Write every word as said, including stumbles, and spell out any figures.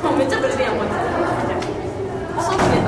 もうめっちゃブレてんやんこいつ。そうって